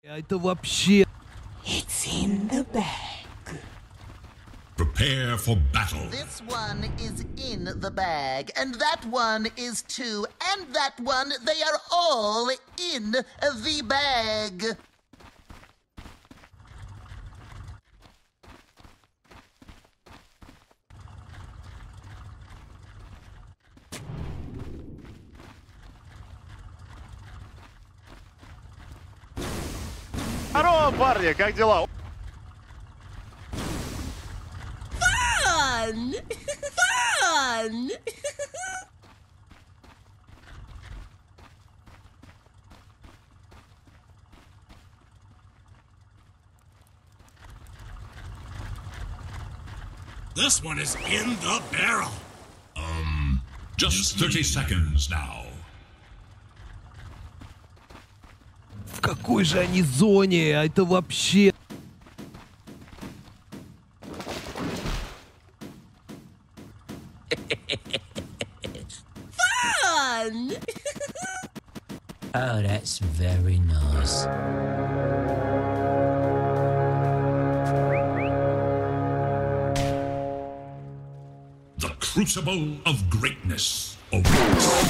Это вообще... It's in the bag. Prepare for battle. This one is in the bag, and that one is too, and that one, they are all in the bag. Здорово, парни, как дела? Fun! Fun! This one is in the barrel. Just 30 seconds now. В какой же они зоне? Это вообще... Fun! Oh, that's very nice. The crucible of greatness awaits.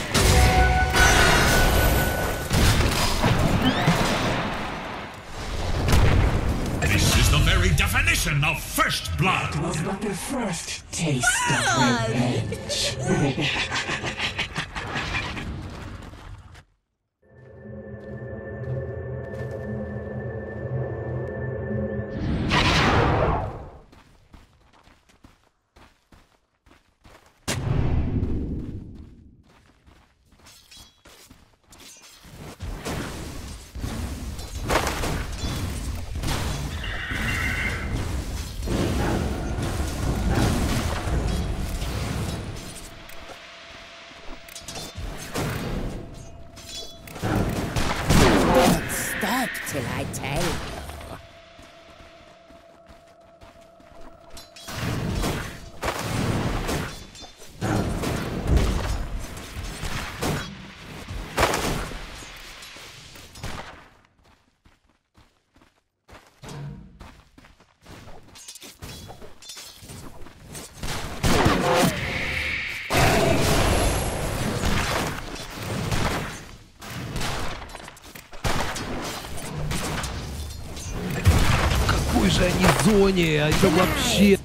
This is the very definition of first blood. It was but the first taste of revenge. Stop till I tell you. В какой же они зоне? Это вообще...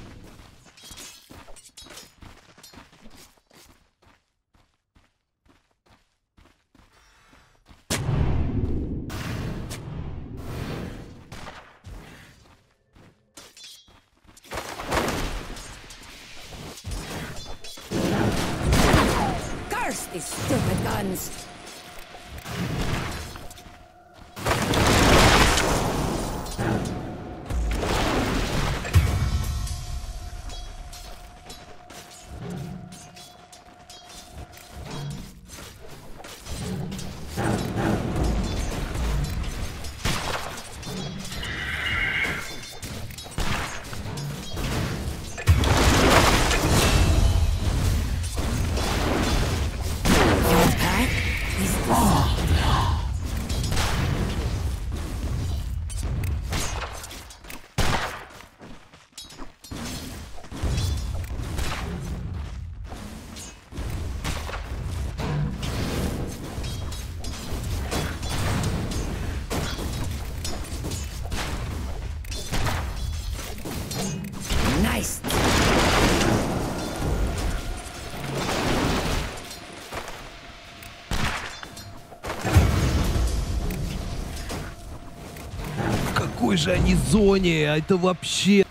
Curse these stupid guns. Nice. В какой же они зоне? Это вообще...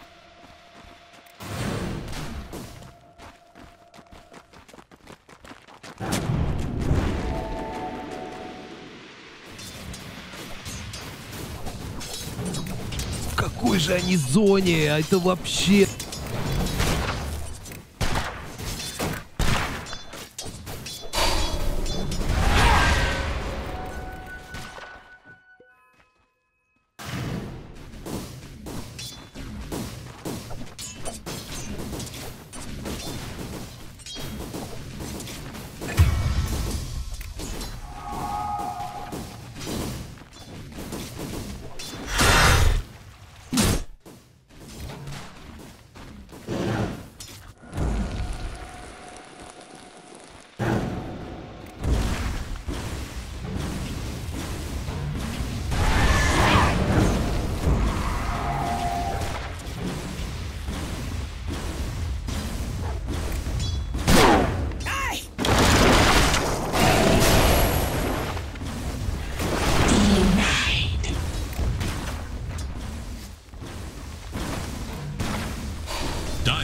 В какой же они зоне? Это вообще...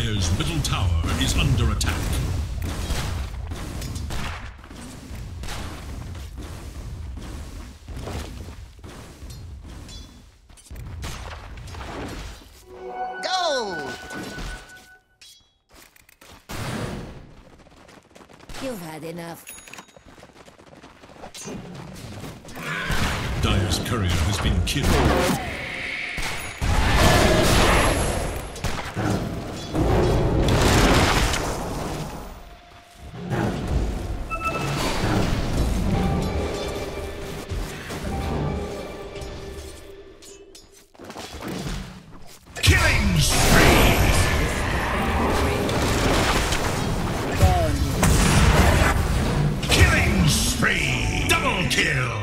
Dire's middle tower is under attack. Go! You've had enough. Dire's courier has been killed. Killing spree! Killing spree! Double kill!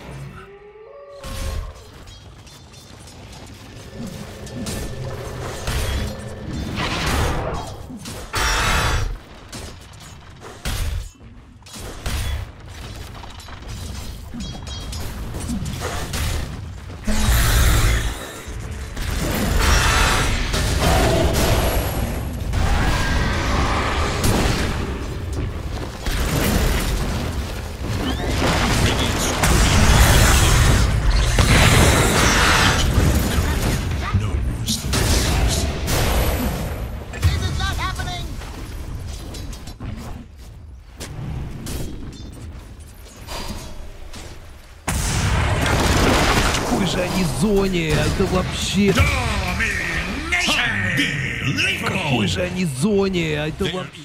Они зоне, это вообще... Какой же они зоне, это вообще...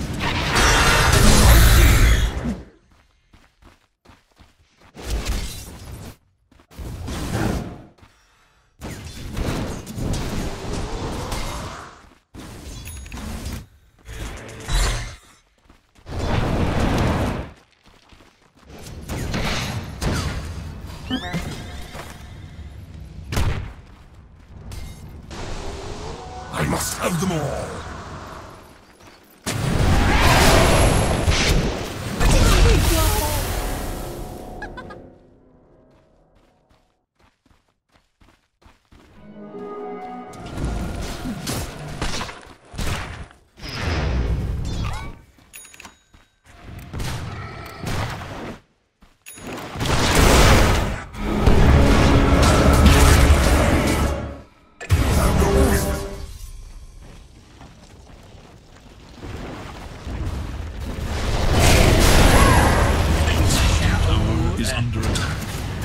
I must have them all! Under attack.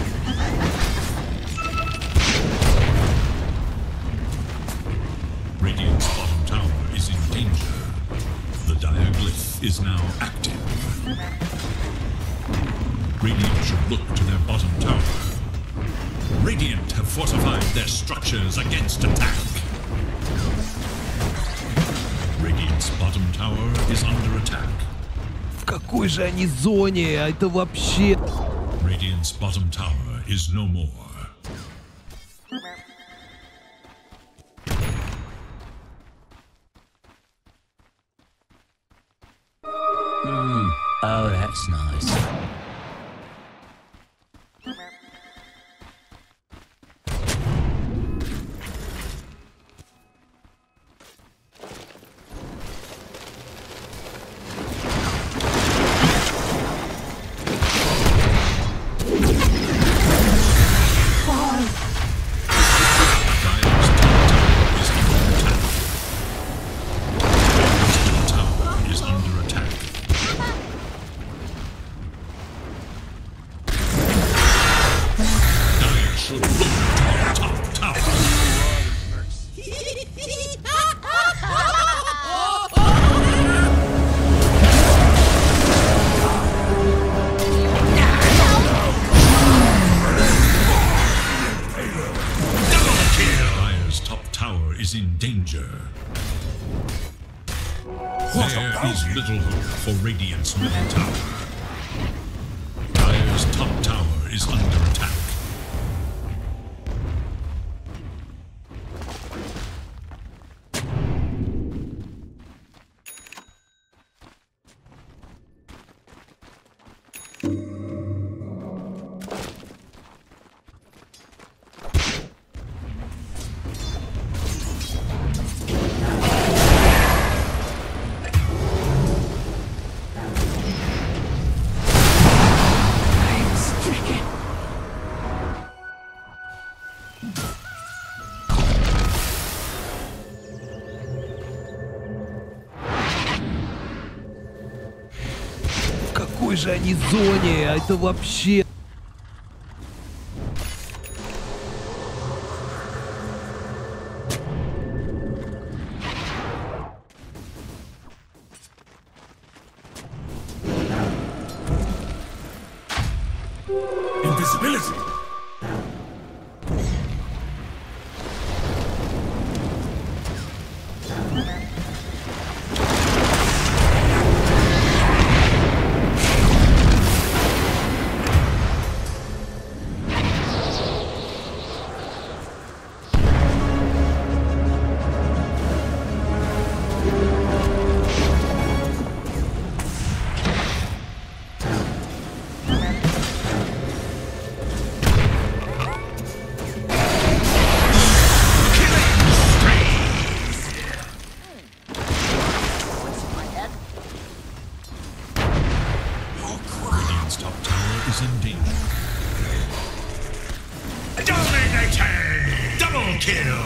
Radiant's bottom tower is in danger. The dire glyph is now active. Radiant should look to their bottom tower. Radiant have fortified their structures against attack. Radiant's bottom tower is under attack. В какой же они зоне, это вообще... Radiant's bottom tower is no more. Oh, that's nice. Is in danger. There is little hope for Radiant's middle tower. Dire's top tower is under attack. В какой же они зоне? А это вообще... Invisibility! Double kill!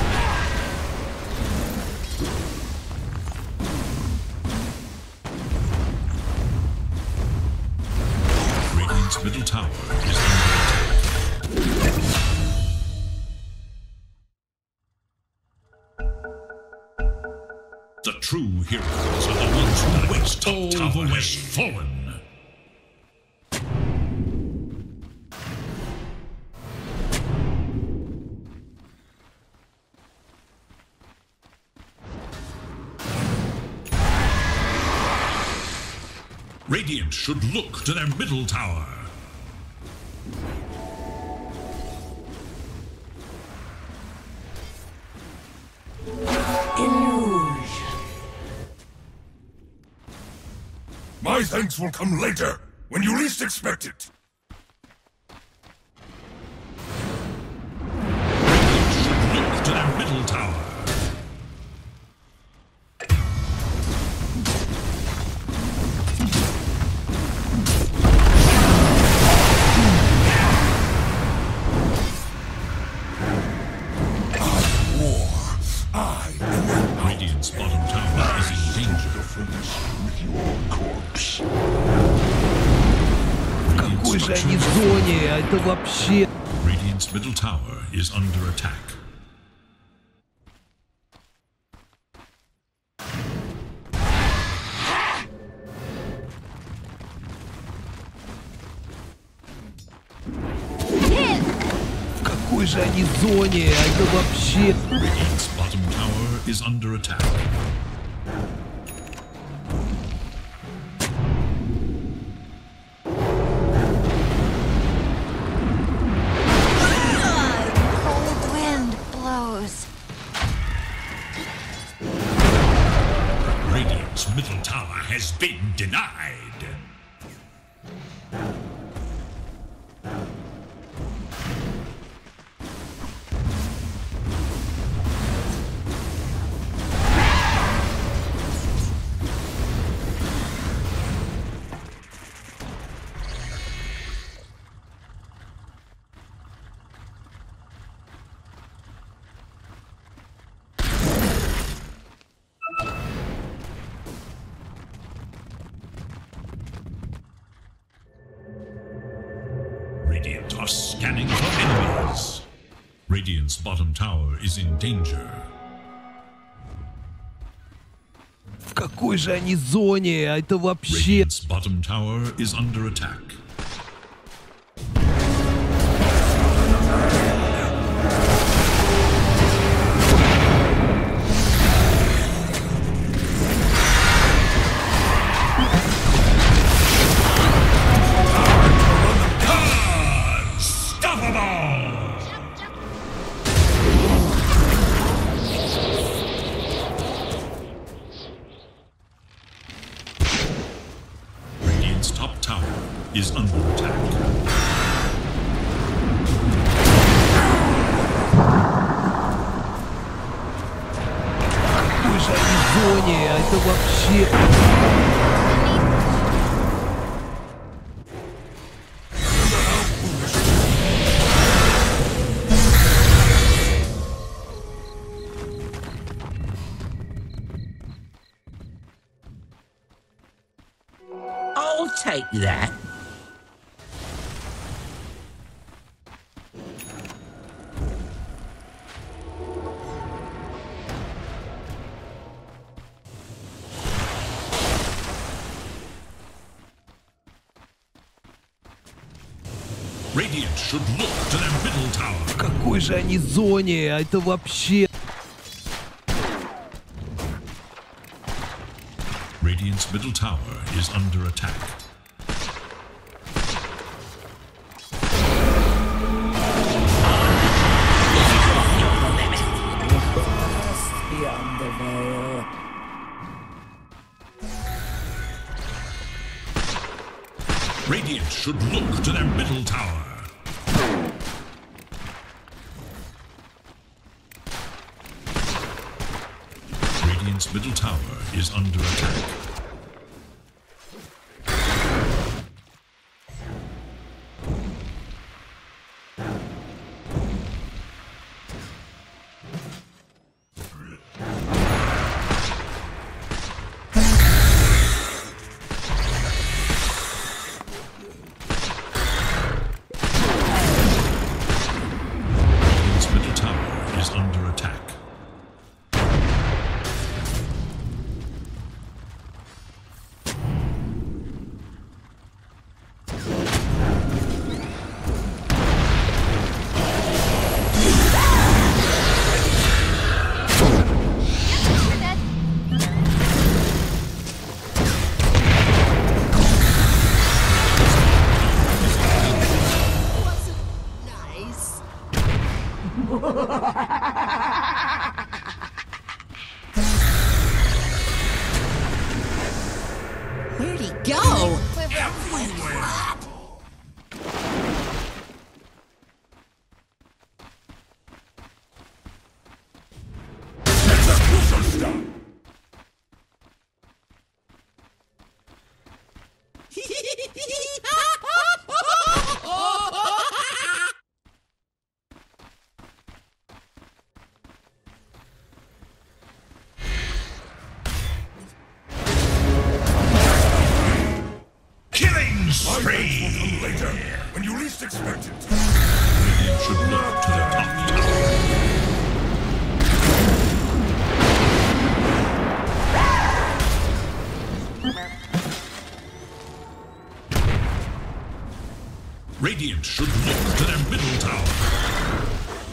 Radiant's middle tower is under attack. The true heroes are the ones who wait till tower has fallen. Radiant should look to their middle tower. Illusion. My thanks will come later, when you least expect it. Radiant should look to their middle tower. Radiant's bottom tower is in danger. В какой же они зоне? А это вообще... Radiant's middle tower is under attack. В какой же они зоне? А это вообще... Radiant's bottom tower is under attack. Cold wind blows. Radiant's middle tower has been denied. Radiant are scanning for enemies. Radiant's bottom tower is in danger. В какой же они зоне? А это вообще... Radiant's bottom tower is under attack. Radiant's top tower is under attack. В какой же они зоне? А это вообще... take that. Radiant should look to their middle tower. В какой же они зоне? А это вообще... Radiant's middle tower is under attack. Beyond the veil. Radiant should look to their middle tower. Radiant's middle tower is under attack. Radiant's middle tower is under attack. Nice. Where'd he go? Killing spree! Later, when you least expect it. Radiant should look to their top tower. Radiant should look to their middle tower.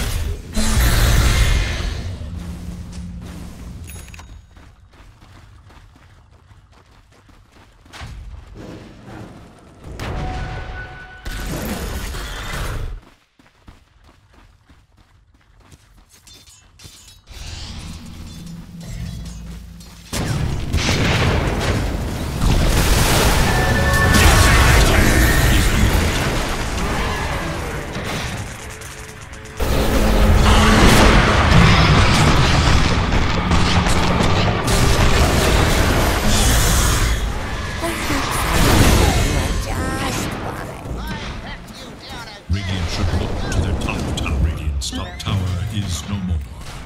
Radiant should look to their top tower. Radiant's top tower is no more.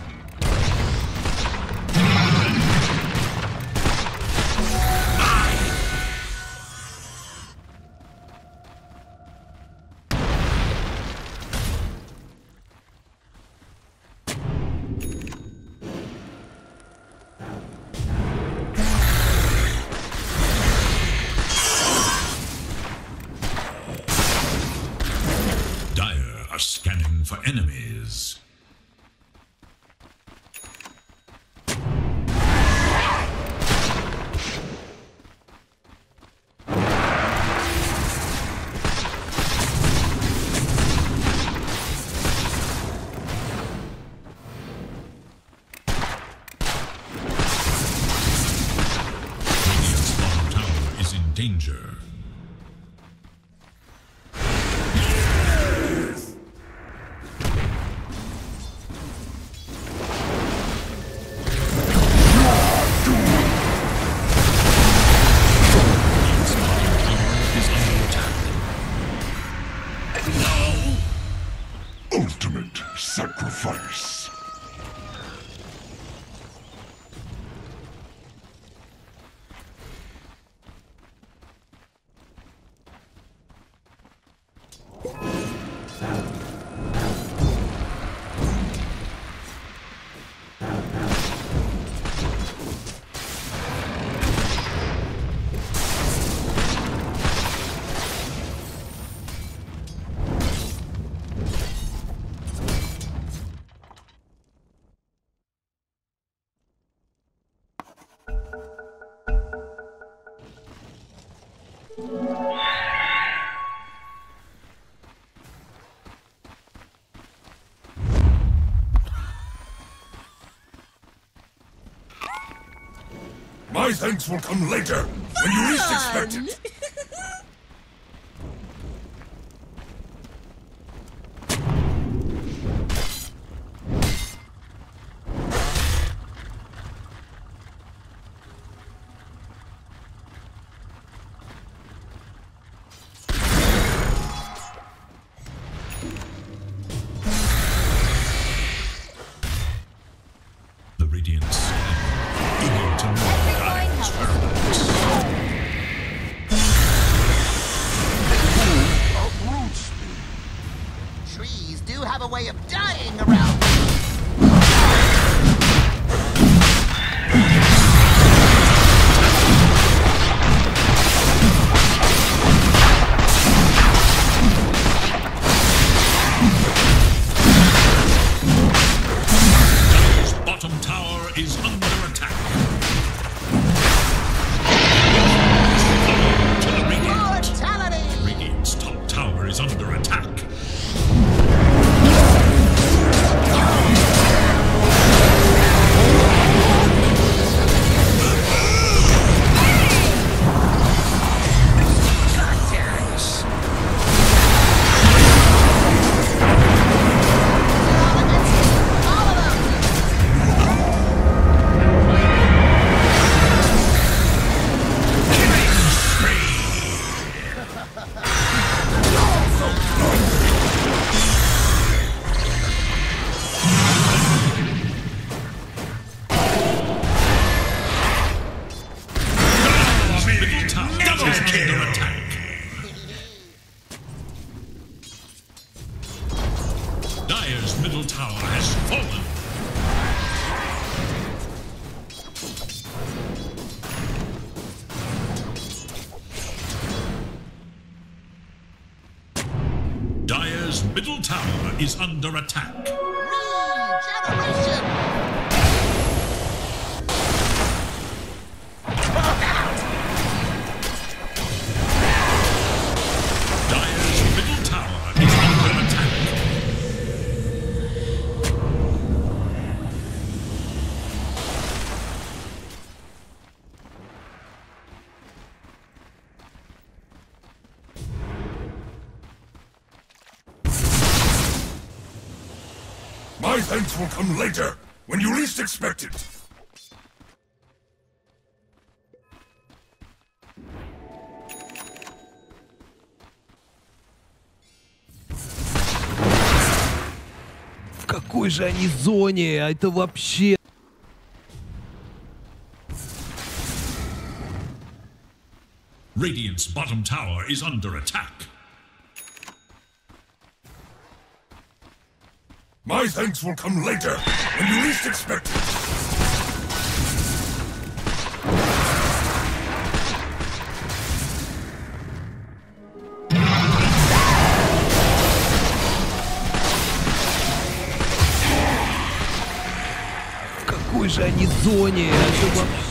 Dire are scanning for enemies. Radiant's bottom tower is in danger. Radiant's bottom tower is under attack. Ultimate sacrifice. My thanks will come later, when you least expect it. The Radiance, eager to know Dire's whereabouts. Trees do have a way of dying around. Dire's bottom tower is under attack. To the Radiant. Mortality! Radiant's top tower is under attack. Middle tower is under attack. Dire's middle tower has fallen. Dire's middle tower is under attack. Regeneration! Dire's middle tower is under attack. My thanks will come later, when you least expect it. В какой же они зоне? А это вообще... Radiant's bottom tower is under attack. My thanks will come later, when you least expect it. В какой же они зоне? А это вообще...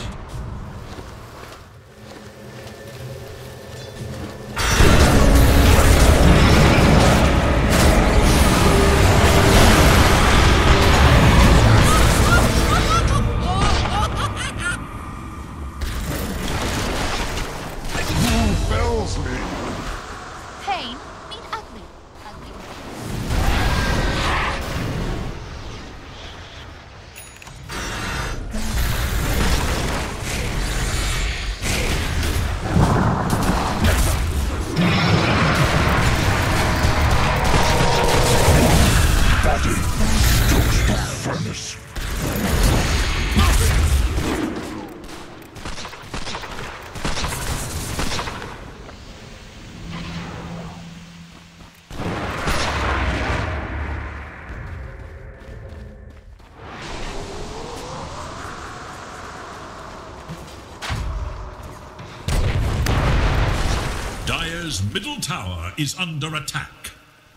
Who fells me? Pain mean ugly. Ugly. Body stokes the furnace. Dire's middle tower is under attack.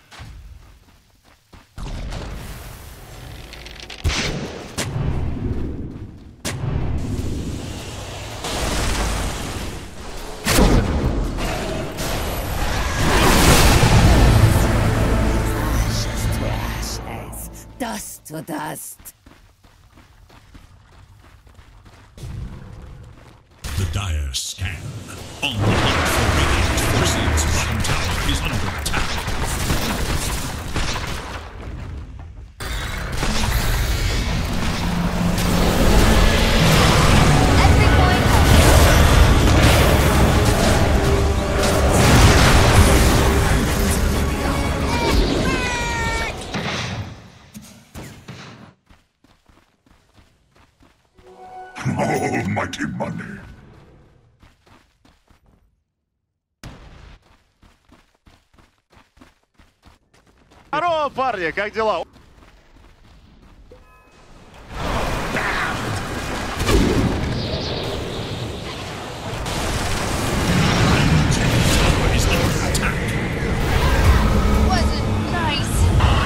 Ashes to ashes, dust to dust. Dire scan. On the hunt for Radiant forces. Bottom tower is under attack. Almighty money. Здорово, парни, как дела? Wasn't nice.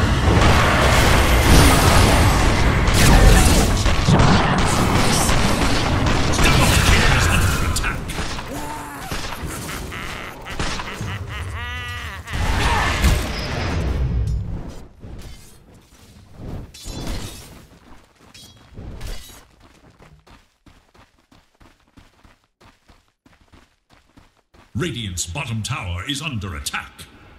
Radiant's bottom tower is under attack.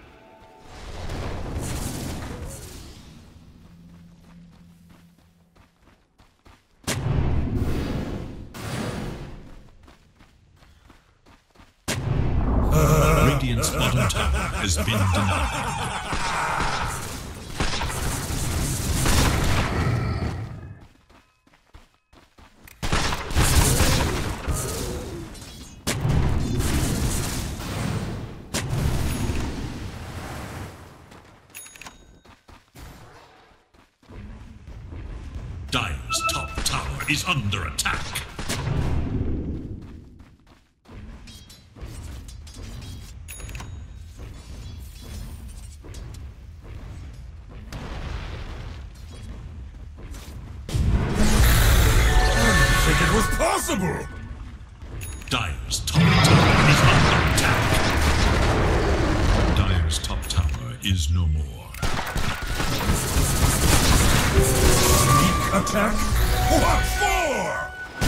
Radiant's bottom tower has been denied. Dire's top tower is under attack. It was possible! Dire's top tower is under attack. Dire's top tower is no more. Attack? What for?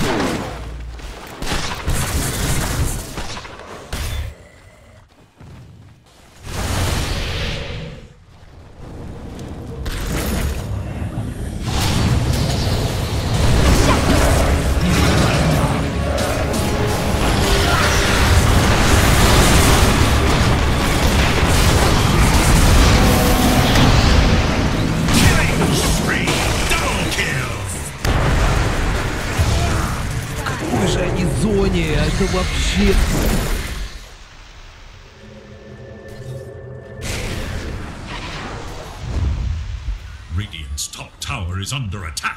Зоне, это вообще... Radiant's top tower is under attack.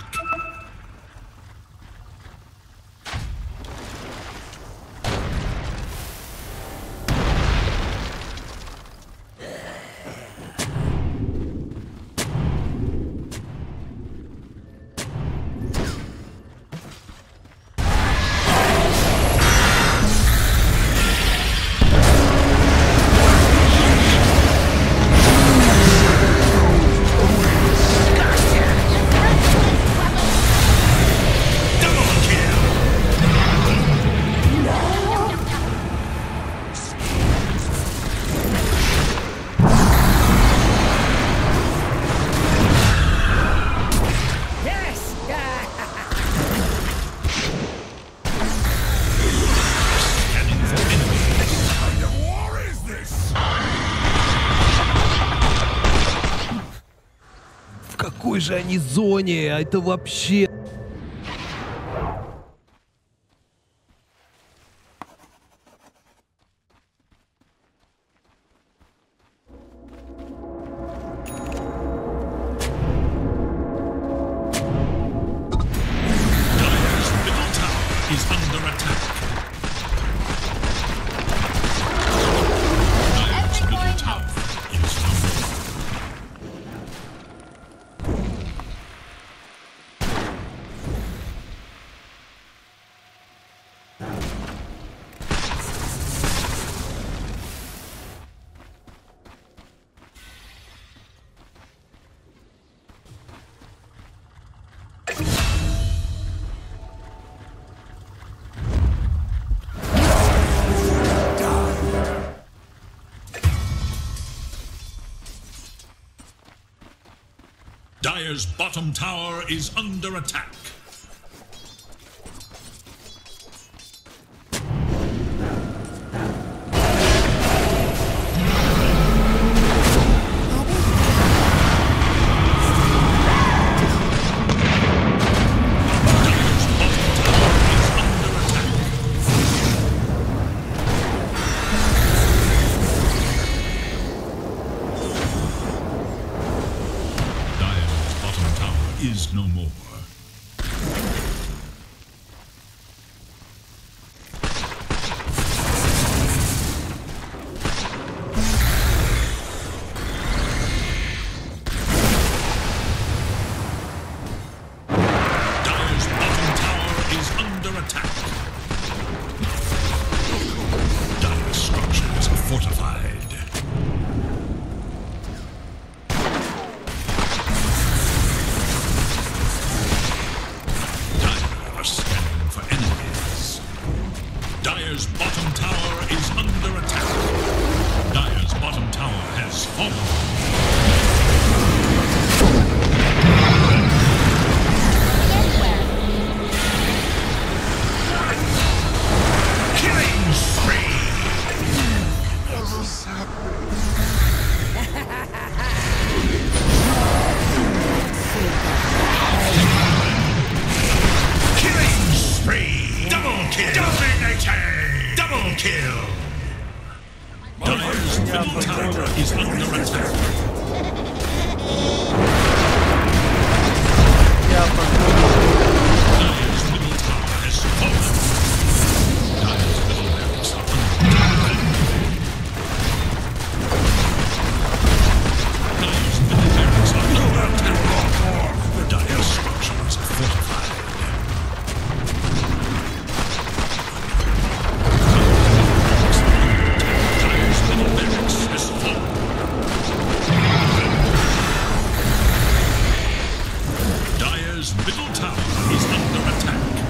В какой же они зоне? Это вообще... Is under attack. Dire's middle tower is under. Dire's bottom tower is under attack. Is no more. Dire's bottom tower is under attack. Dire's structures are fortified. Scanning for enemies. Dire's bottom tower is under attack. Dire's bottom tower has fallen. Killing spree! Double kill! Dominating! Double kill! Dire's middle tower is under attack. Dire's middle tower has fallen. Dire's middle barracks are under attack. Dire's middle barracks are under attack. Dire's structures are fortified. Dire's middle tower is under attack.